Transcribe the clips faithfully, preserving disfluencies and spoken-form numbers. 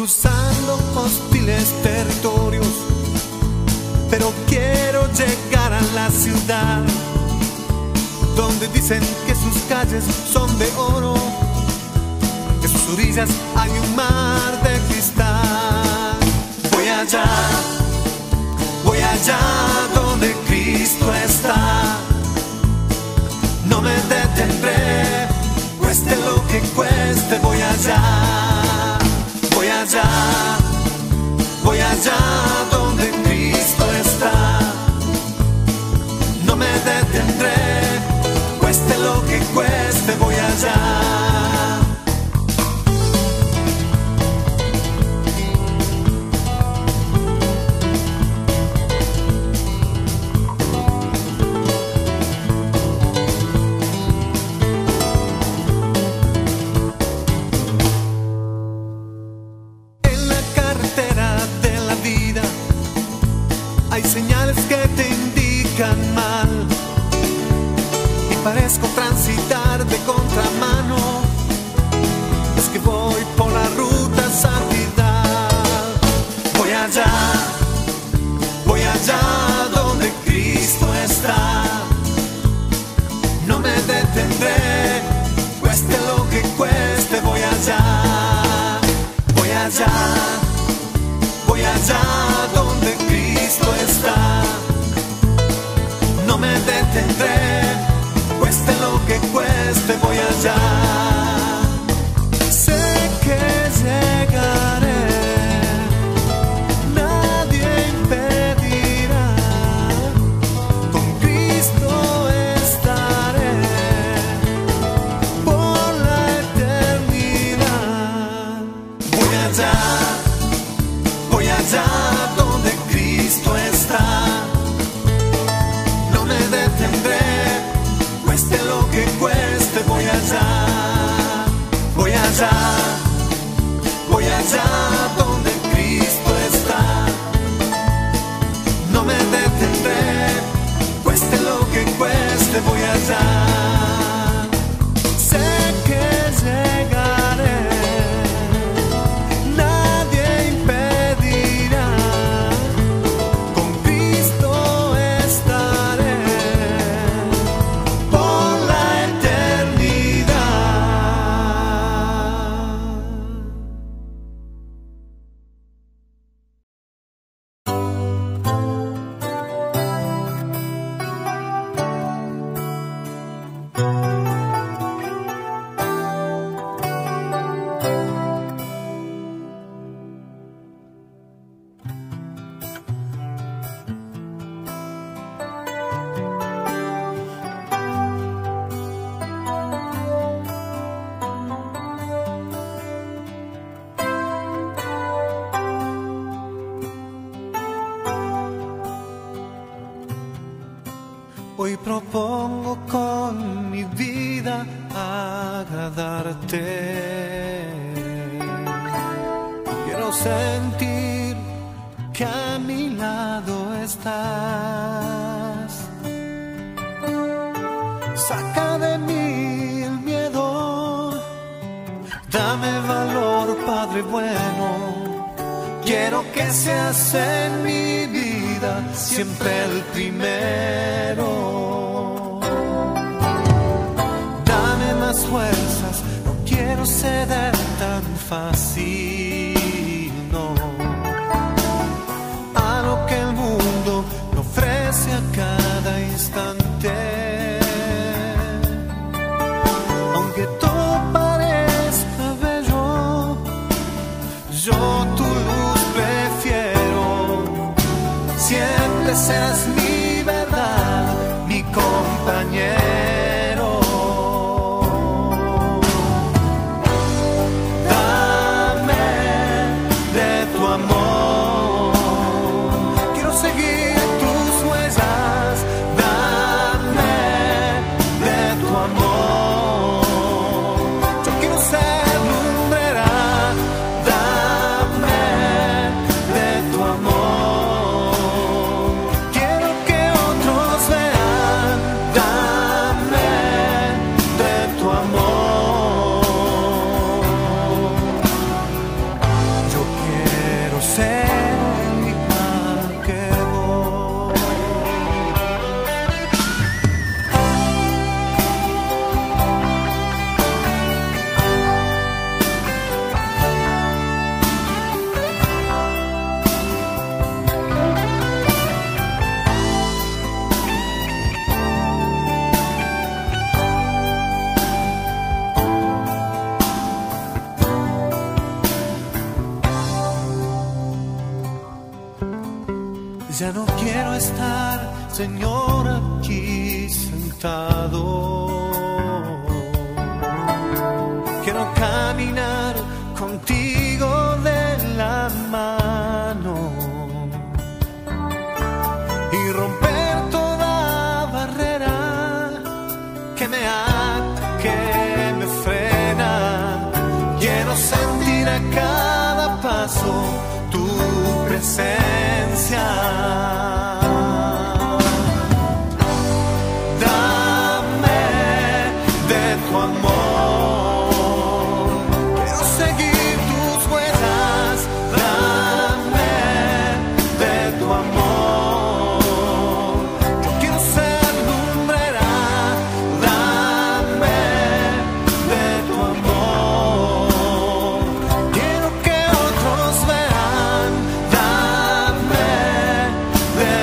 cruzando hostiles territorios, pero quiero llegar a la ciudad donde dicen que sus calles son de oro, que sus orillas hay un mar de cristal. Voy allá, voy allá donde Cristo está. No me detendré, cueste lo que cueste. Voy allá, voy allá, voy allá donde Cristo está. No me detendré, cueste lo que cueste. Voy allá. Mal y parezco transitar de contramano. Es que voy por la ruta santidad. Voy allá, voy allá donde Cristo está. No me detendré, cueste lo que cueste. Voy allá, voy allá, voy allá donde Cristo está. No me detendré, cueste lo que cueste. Voy allá. Sé que llegaré, nadie impedirá. Con Cristo estaré por la eternidad. Voy allá, voy allá donde Cristo está. Cueste lo que cueste. Voy allá, voy allá, voy allá donde Cristo está. No me detendré, cueste lo que cueste. Voy allá. Sé que llegaré, nadie impedirá. Con Cristo estaré por la eternidad. Hoy propongo con mi vida agradarte. Quiero sentir que a mi lado estás. Saca de mí el miedo, dame valor, Padre bueno. Quiero que seas en mi vida siempre el primero. Dame más fuerzas, no quiero ceder tan fácil, no. A lo que el mundo me ofrece a cada instante. Aunque todo parezca bello, yo tu luz prefiero. Siempre serás mi verdad, mi compañero. Dame de tu amor, quiero seguir tus huellas. Dame de tu amor, yo quiero ser lumbrera. Dame de tu amor, quiero Ya no quiero estar, Señor, aquí sentado. Quiero caminar contigo de la mano y romper toda barrera que me ata, que me frena. Quiero sentir a cada paso tu presencia. Dame de tu amor, quiero seguir tus huellas. Dame de tu amor, yo quiero ser lumbrera. Dame de tu amor, quiero que otros vean. Dame de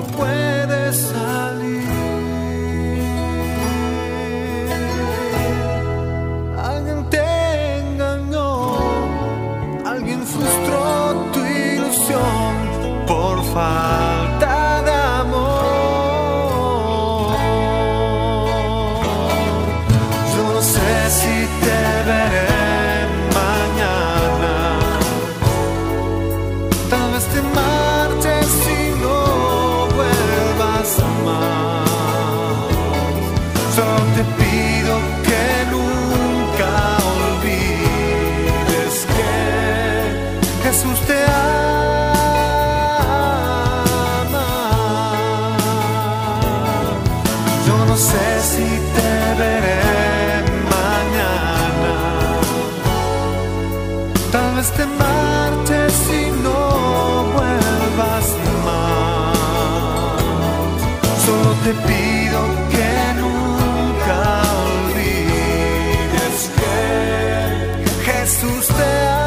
puedes salir. Alguien te engañó, alguien frustró tu ilusión por falta de amor. Yo no sé si te veré mañana, tal vez te marches y no vuelvas más. Solo te pido que nunca olvides que Jesús te ama. Yo no sé si te veré mañana, tal vez te marches y no vuelvas más. Solo te pido que nunca olvides que Jesús te ama.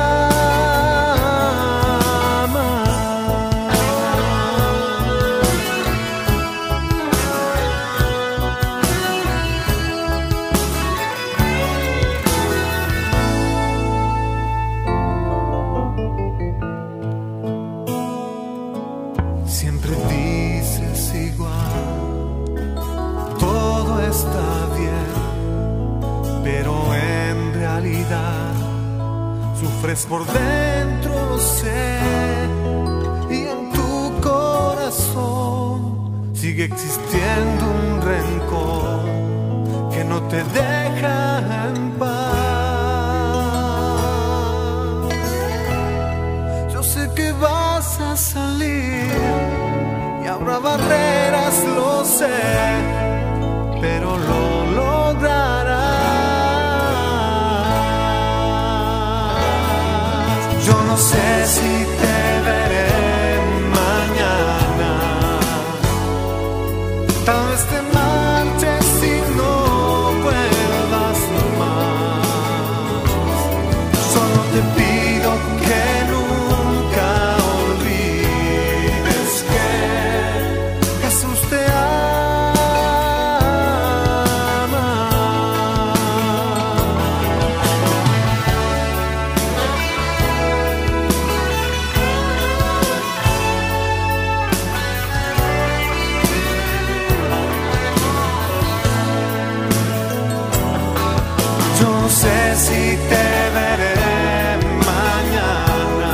Siempre dices igual, todo está bien, pero en realidad sufres por dentro, lo sé, y en tu corazón sigue existiendo un rencor que no te deja en paz. Yo sé que vas a salir y habrá barreras, lo sé, pero lo lograrás. Yo no sé si te veré mañana, tal vez te marches y no vuelvas más. Solo te pido que nunca olvides que Jesús te ama. Yo no sé si te veré mañana,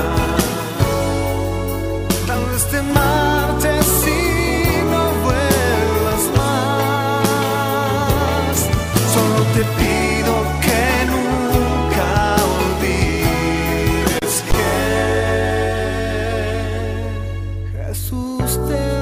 tal vez te marches y no vuelvas más. Solo te pido que nunca olvides que Jesús te ama.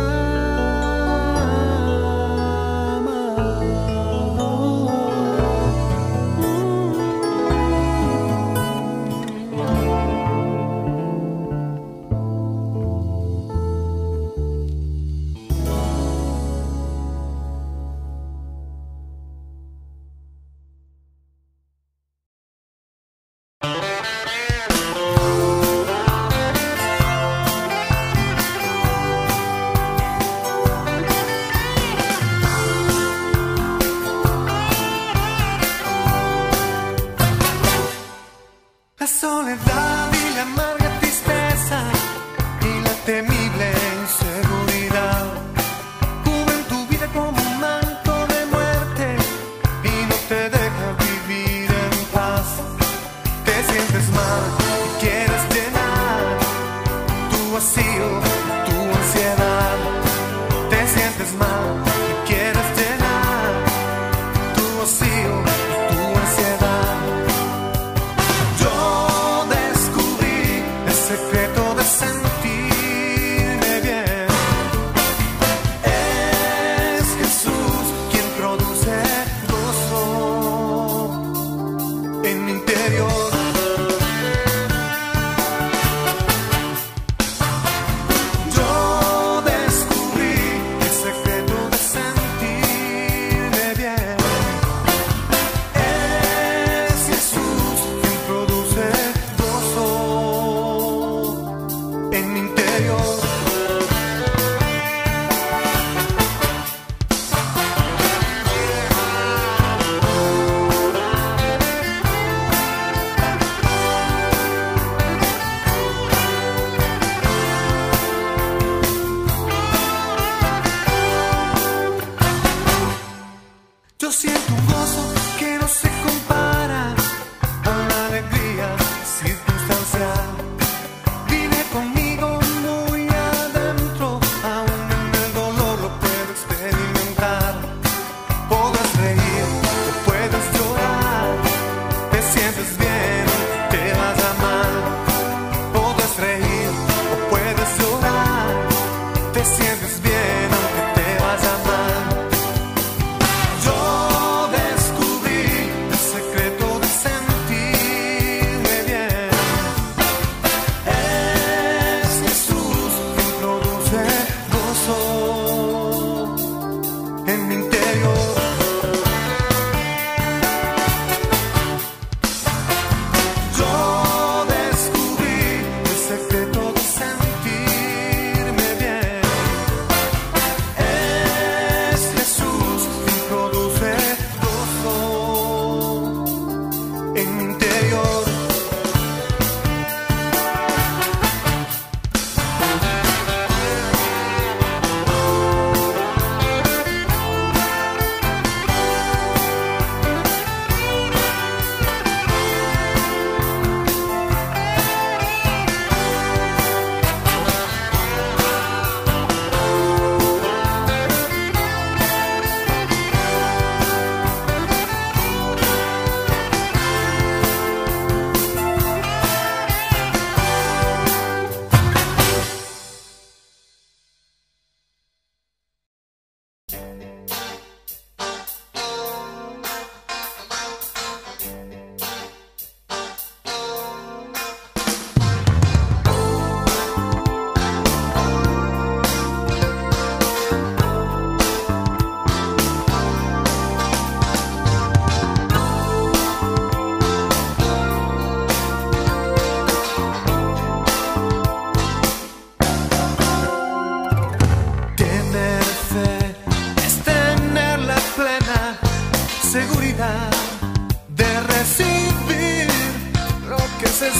La soledad y la amarga tristeza y la temible inseguridad cubren tu vida como un manto de muerte y no te deja vivir en paz. Te sientes mal y quieres llenar tu vacío, tu ansiedad. Te sientes mal y quieres llenar tu vacío, tu ansiedad. Yo descubrí el secreto de sentir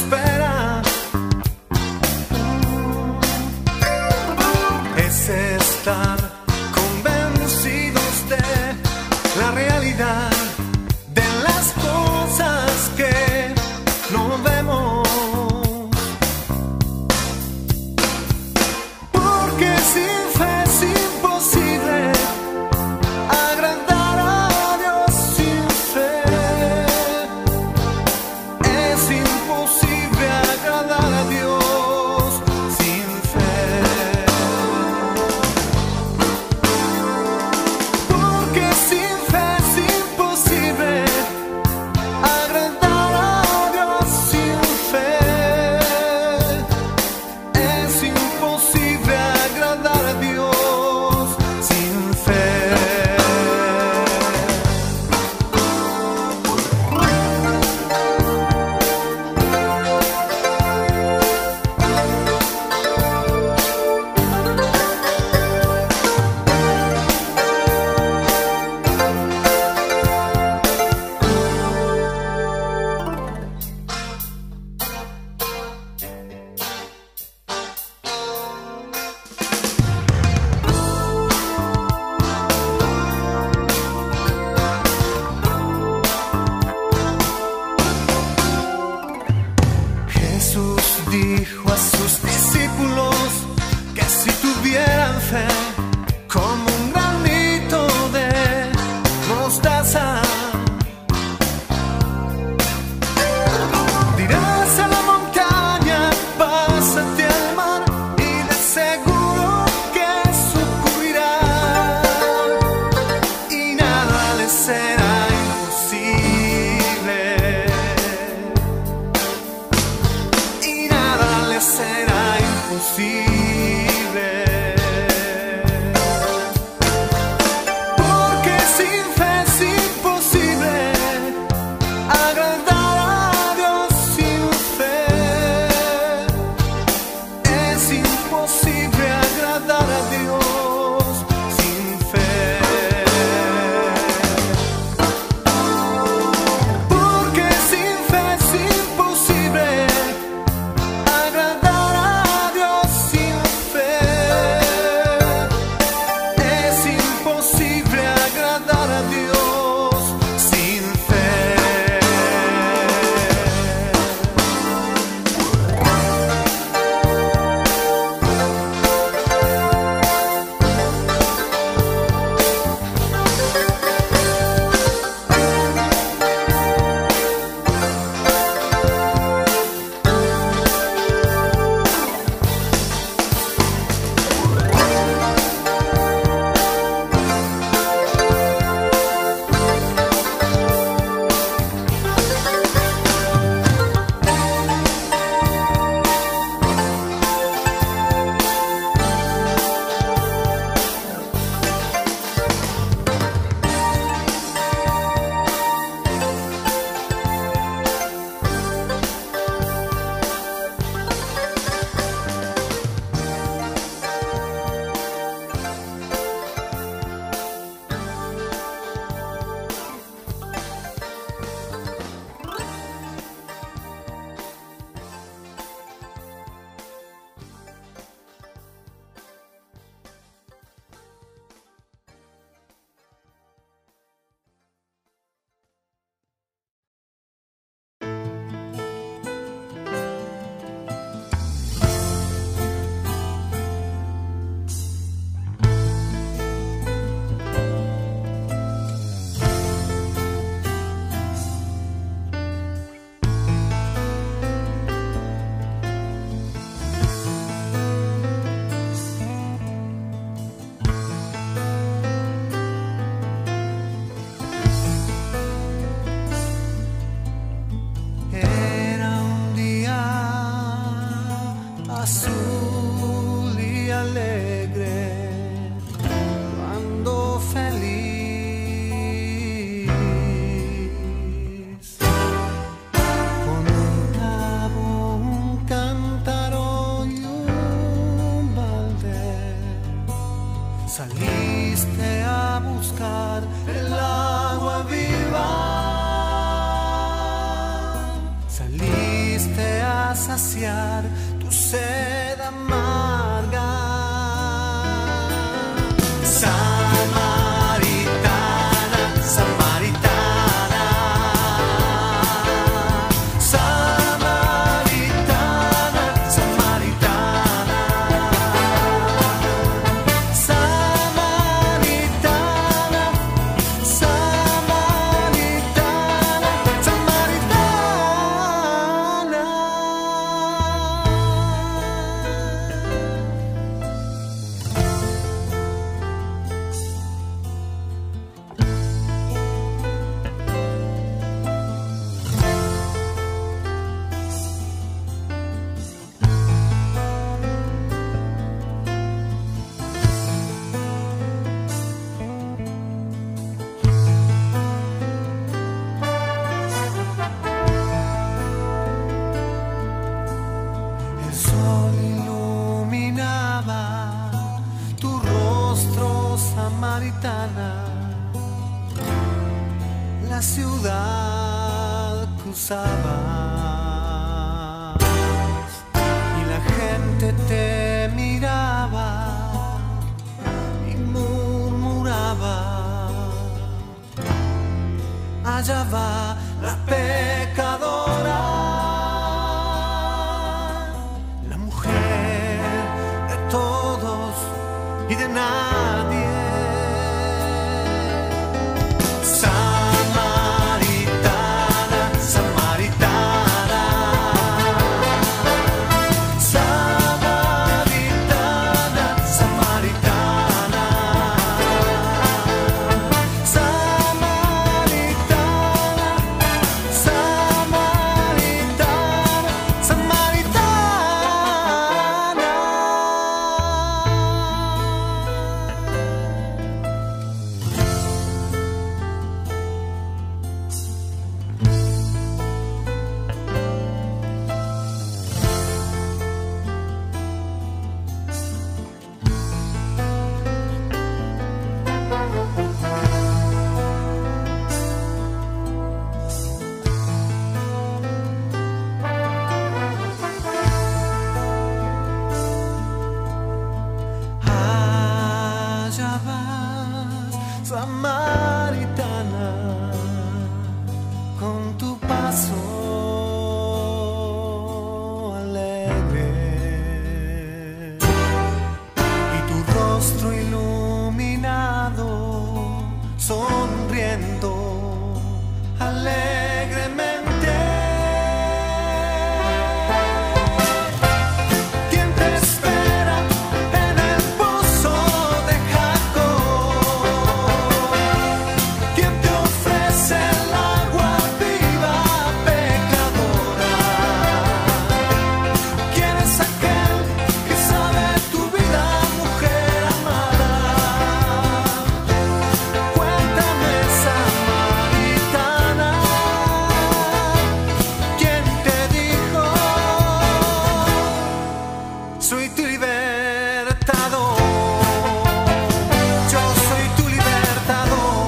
espera es estar convencidos de la realidad de las cosas que no vemos, porque sin fe es imposible agradar a Dios. Sin fe es imposible agradar a Dios. Sin fe, porque sin fe es imposible agradar a Dios. Sin fe es imposible agradar a Dios. Sin fe. Jesús dijo a sus discípulos que si tuvieran fe como un granito de mostaza, dirás a la montaña, pásate al mar, y de seguro que eso ocurrirá, y nada les será imposible. Y nada les será imposible, porque sin fe es imposible agradar a Dios. Sin fe es imposible agradar a Dios. Sin fe, porque sin fe es imposible agradar a Dios. Sin fe es imposible agradar a Dios. Sin fe. Saliste a saciar tu sed amarga. Samaritana, samaritana, samaritana, samaritana, samaritana, samaritana, samaritana. El sol iluminaba tu rostro, samaritana. La ciudad cruzabas y la gente te miraba y murmuraba: allá va la pecadora, la mujer de todos y de nadie. Samaritana, samaritana, samaritana, samaritana, samaritana, samaritana, samaritana. Allá vas, samaritana, con tu paso alegre y tu rostro iluminado, sonriendo alegremente. ¿Quién te espera en el pozo de Jacob? ¿Quién te ofrece el agua viva, pecadora? ¿Quién es aquel que sabe tu vida, mujer amada? Cuéntame, samaritana, ¿quién te dijo? Soy tu libertador. Yo soy tu libertador.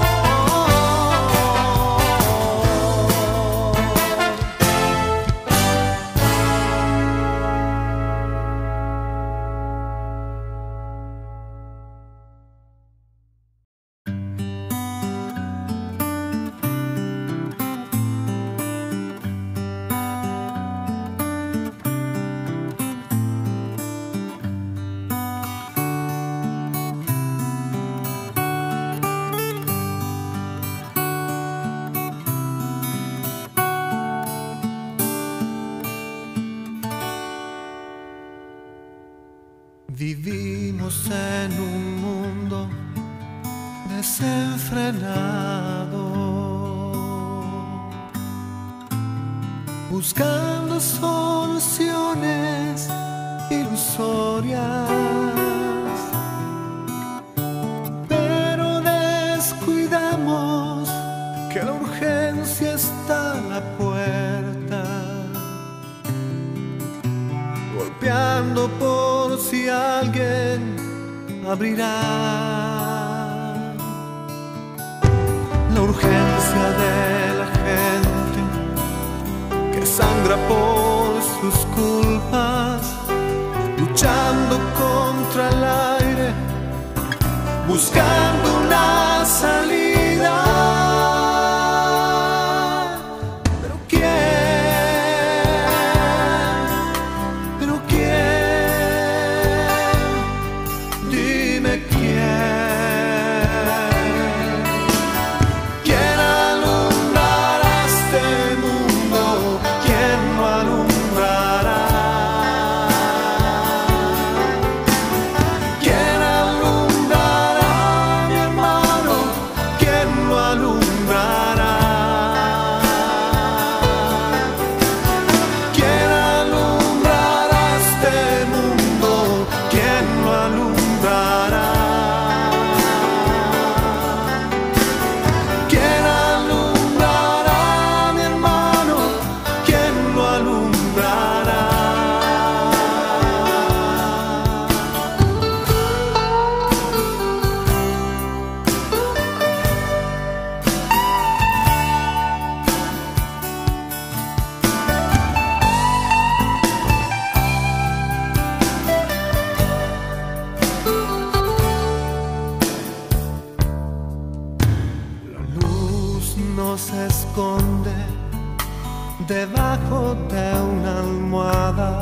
Vivimos en un mundo desenfrenado, buscando soluciones ilusorias, pero descuidamos que la urgencia está a la puerta, golpeando por si alguien abrirá. La urgencia de la gente que sangra por su sus culpas, luchando contra el aire, buscando una salida. Pero quién, pero quién, dime quién, quién alumbrará este mundo, quién lo alumbrará. ¿Quién alumbrará, mi hermano? ¿Quién lo alumbrará? ¿Quién alumbrará este mundo? ¿Quién lo alumbrará? ¿Quién alumbrará, mi hermano? ¿Quién lo alumbrará? La luz no se esconde debajo de una almohada,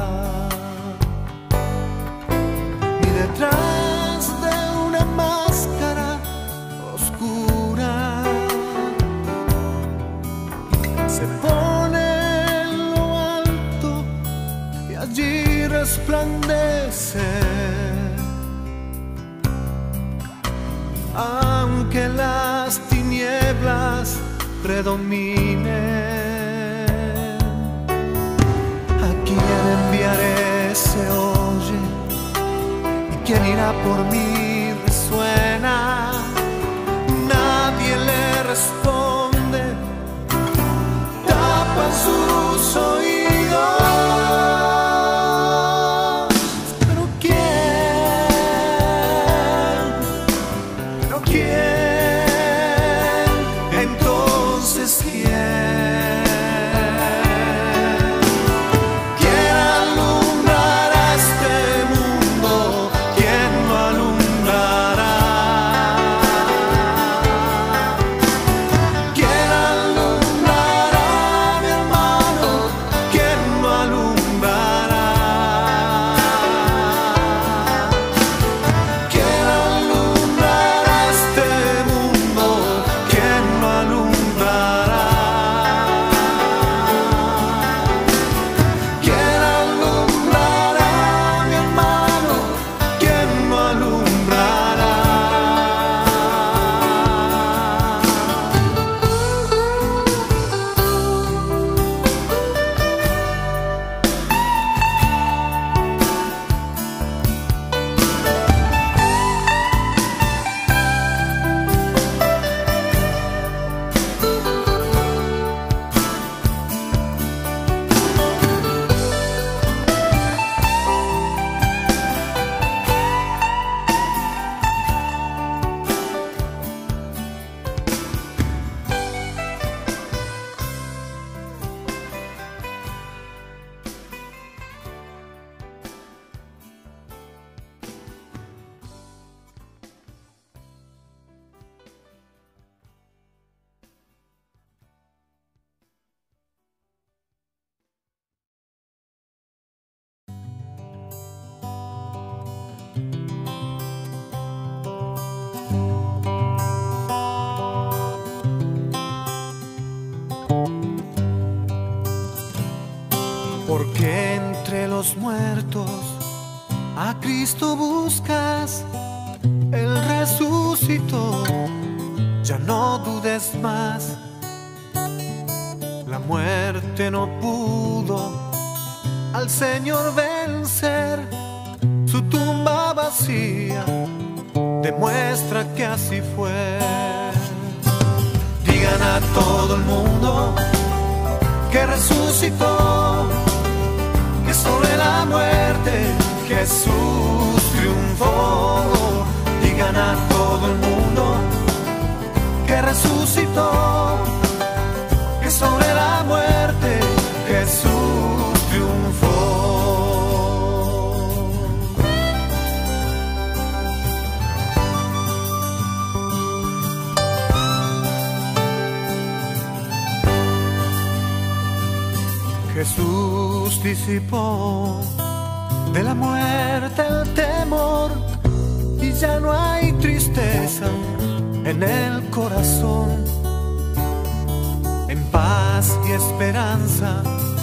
ni detrás de una máscara oscura. Se pone en lo alto y allí resplandece. Aunque las tinieblas predominen, ¿a quién enviaré? Se oye, ¿y quién irá por mí? Resuena, nadie le responde, tapan sus oídos. Pero quién, pero quién, entonces quién, quién alumbrará este mundo, quién lo alumbrará. ¿Quién alumbrará, mi hermano? ¿Quién lo alumbrará? ¿Quién alumbrará este mundo? ¿Quién lo alumbrará? ¿Quién alumbrará, mi hermano? ¿Quién lo alumbrará? Porque entre los muertos a Cristo buscas, Él resucitó, ya no dudes más. La muerte no pudo al Señor vencer, su tumba vacía demuestra que así fue. Digan a todo el mundo que resucitó, que sobre la muerte Jesús triunfó. Digan a todo el mundo que resucitó, que sobre la muerte Jesús triunfó. Jesús disipó de la muerte el temor y ya no hay tristeza en el corazón. En paz y esperanza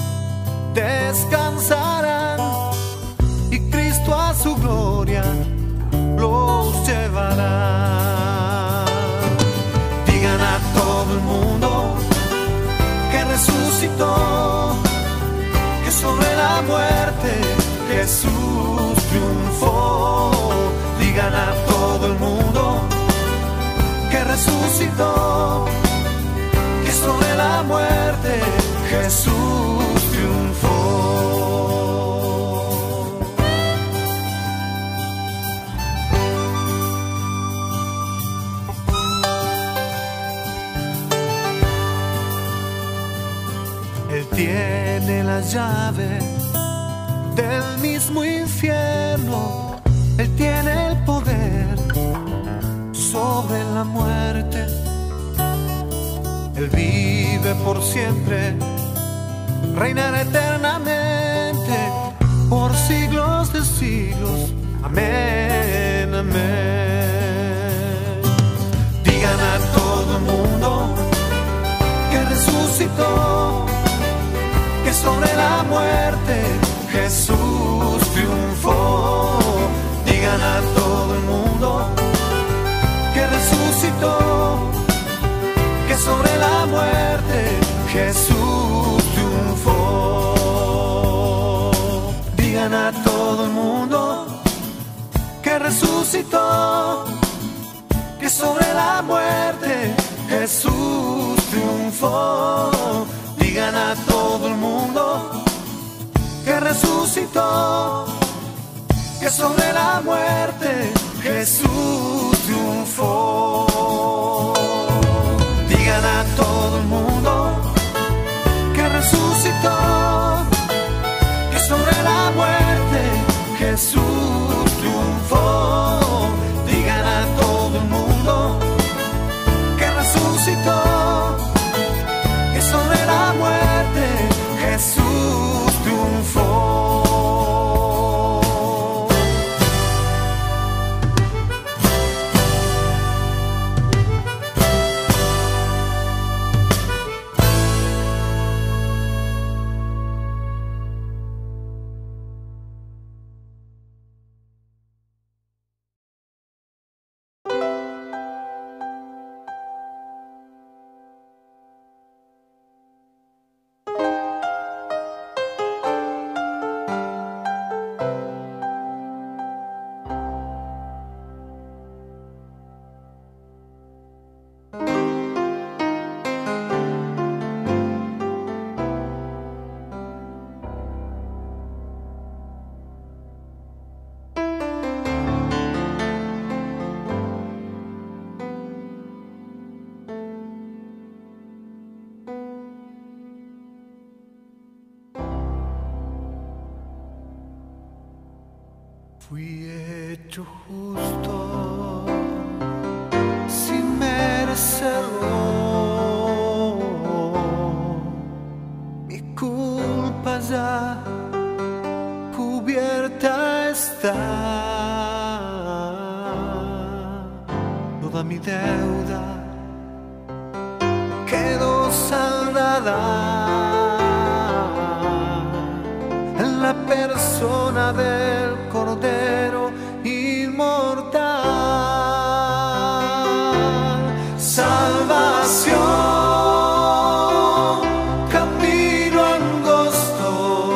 descansarán y Cristo a su gloria los llevará. Digan a todo el mundo que resucitó, que sobre la muerte Jesús triunfó. Digan a todo el mundo que resucitó, que sobre la muerte Jesús triunfó. Él tiene la llave del mismo infierno, Él tiene el poder sobre la muerte. Él vive por siempre, reinará eternamente, por siglos de siglos. Amén, amén. Digan a todo el mundo que resucitó, que sobre la muerte Jesús triunfó. Digan a todo el mundo que resucitó, que sobre la muerte Jesús triunfó. Digan a todo el mundo que resucitó, que sobre la muerte Jesús triunfó. Digan a todo el mundo que resucitó, que sobre la muerte Jesús triunfó. Digan a todo el mundo que resucitó, que sobre la muerte Jesús triunfó. Digan a todo el mundo que resucitó, que sobre la muerte Jesús triunfó. Fui hecho justo sin merecerlo, mi culpa ya cubierta está, toda mi deuda quedó saldada en la persona del Cordero inmortal. Salvación, camino angosto,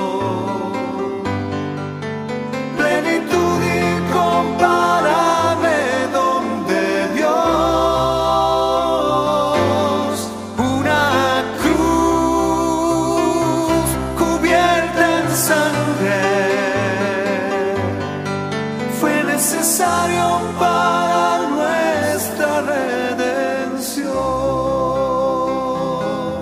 plenitud incomparable donde Dios, una cruz cubierta en sangre, necesario para nuestra redención.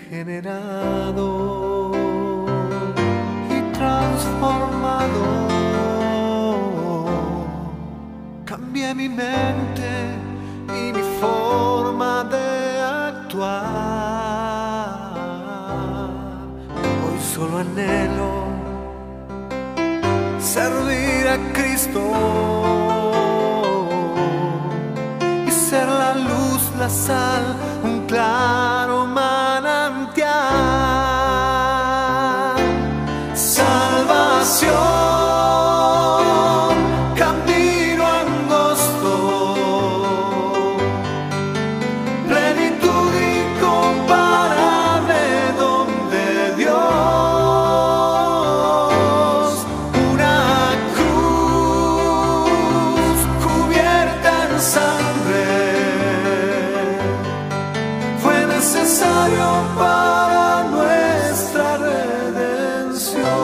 regenerado y transformado. Cambié mi mente y mi forma de actuar. Hoy solo anhelo servir a Cristo y ser la luz, la sal, un claro manantial. Salvación, camino angosto, plenitud incomparable donde Dios, una cruz cubierta en sangre, fue necesario para nuestra redención.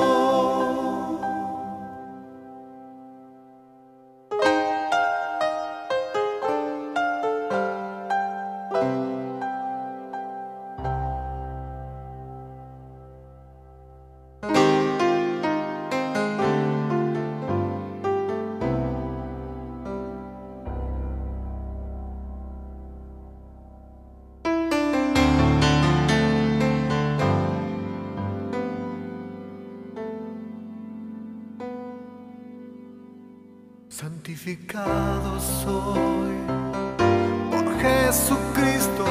Santificado soy por Jesucristo,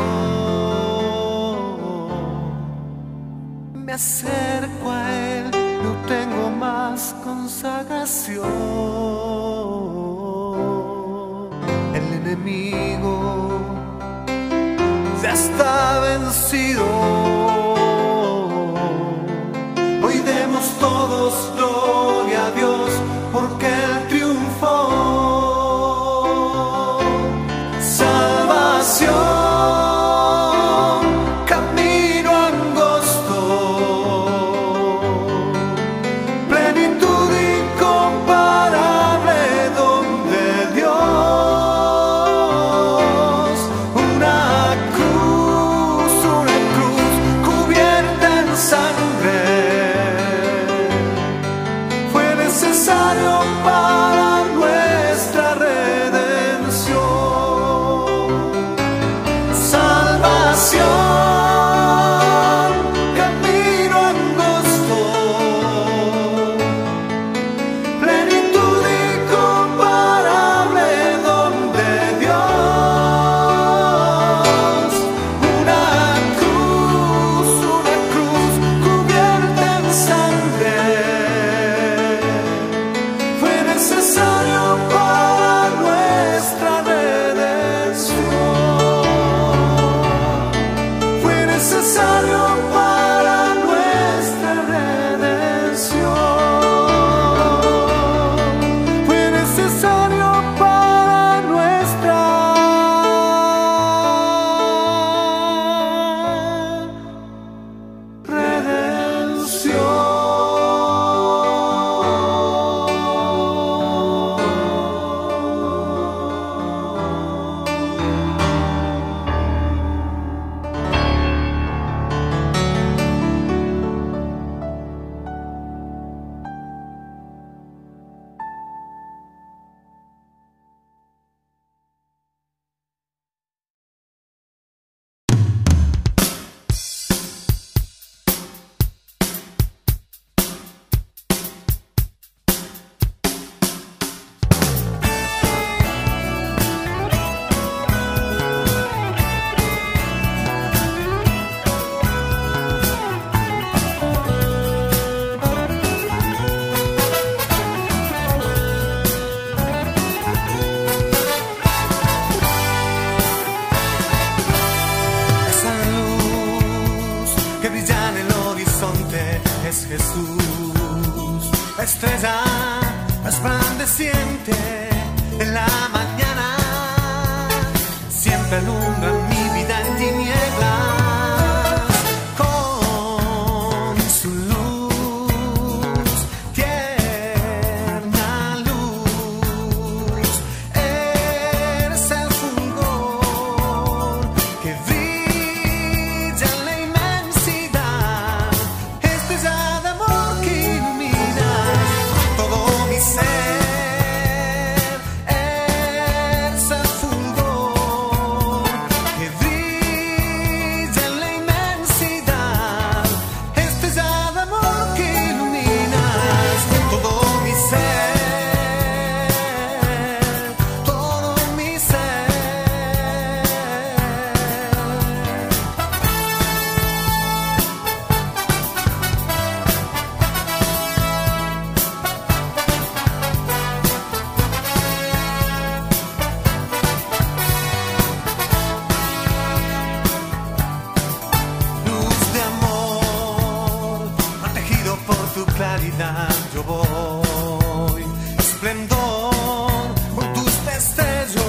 me acerco a Él, no tengo más consagración. El enemigo ya está vencido. Hoy demos todos gloria a Dios porque Él triunfó. Salvación, camino angosto, plenitud incomparable donde Dios, una cruz, una cruz cubierta en sangre, fue necesario para nuestra redención. Salvación, camino angosto, plenitud incomparable donde Dios, una cruz, una cruz cubierta en sangre, fue necesario para nuestra redención. Fue necesario para nuestra redención. Fue necesario para nuestra es Jesús, la estrella resplandeciente en la mañana, siempre alumbra mi vida en tinieblas, con su luz, tierna luz, eres el fulgor que brilla en la inmensidad. tu claridad yo voy, esplendor con tus destellos.